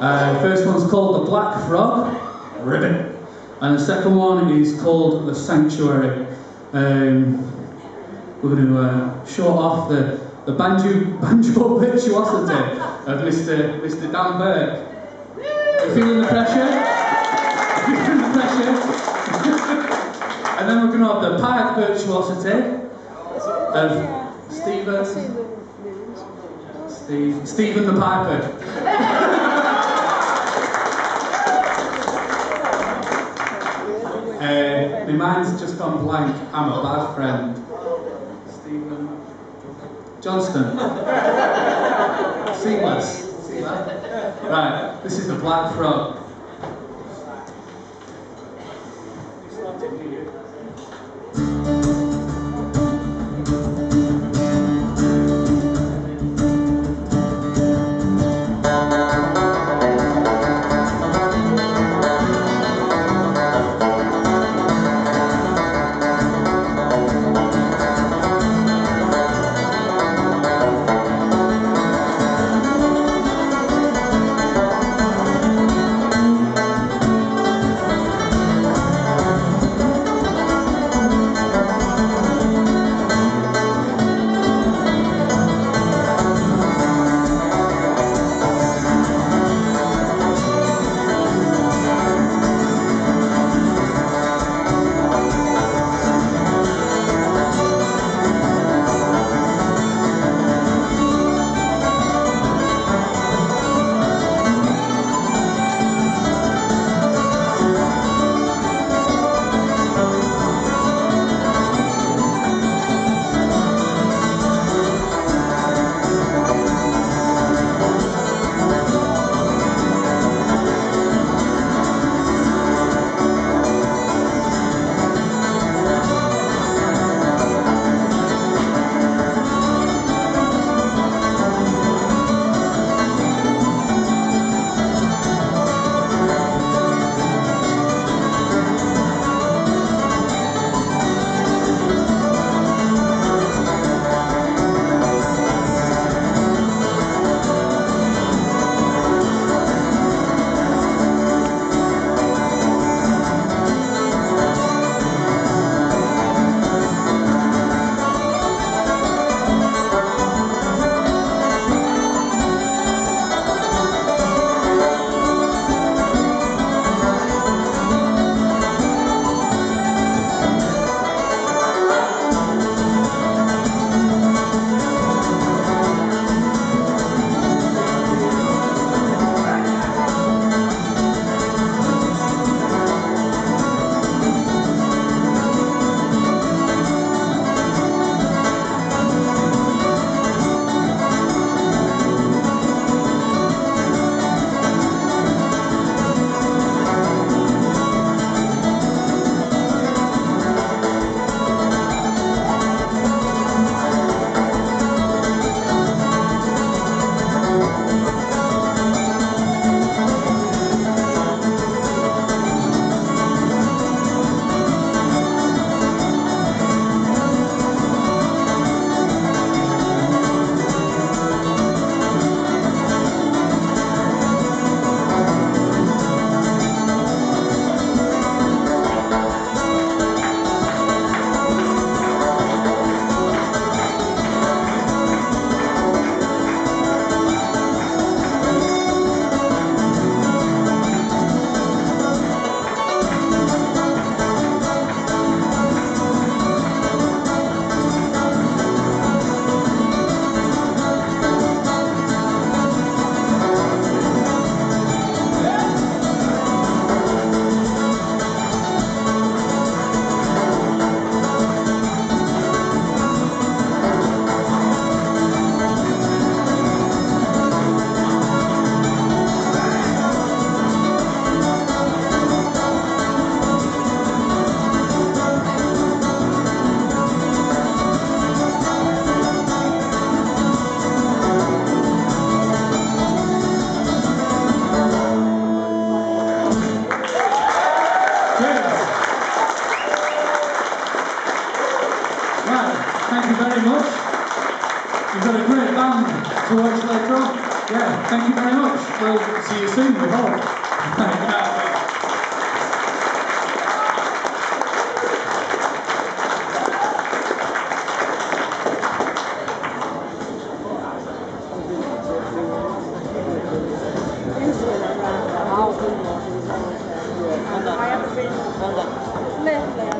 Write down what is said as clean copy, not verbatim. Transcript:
First one's called The Black Frog, ribbon. And the second one is called The Sanctuary. We're going to show off the banjo virtuosity of Mr. Dan Burke. You feeling the pressure? You feeling the pressure? And then we're going to have the pipe virtuosity of Stephen the Piper. My mind's just gone blank. I'm a bad friend. Stephen Johnstone. Seamless. See that? Right, this is the Black Frog. See you soon, we hope. I have been